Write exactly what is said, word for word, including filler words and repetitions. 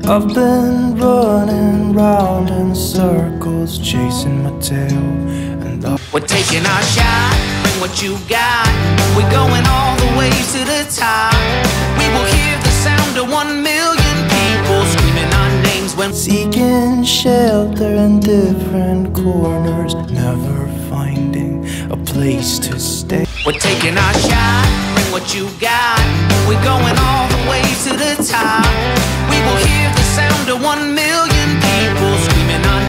I've been running round in circles, chasing my tail, and I we're taking our shot, bring what you got. We're going all the way to the top. We will hear the sound of one million people screaming our names when seeking shelter in different corners, never finding a place to stay. We're taking our shot, bring what you got. We're going all the way to the top. We will hear the sound of one million